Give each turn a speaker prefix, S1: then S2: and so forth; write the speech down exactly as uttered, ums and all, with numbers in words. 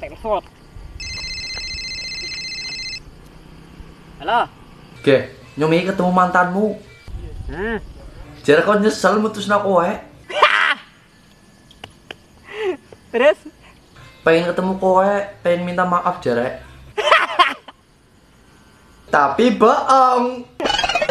S1: telepon. Halo.
S2: Oke, nyomi ketemu mantanmu.
S1: Hmm.
S2: Jare kok nyesel mutusna kowe.
S1: Terus
S2: Pengen ketemu kowe, pengen minta maaf jare. Tapi bohong.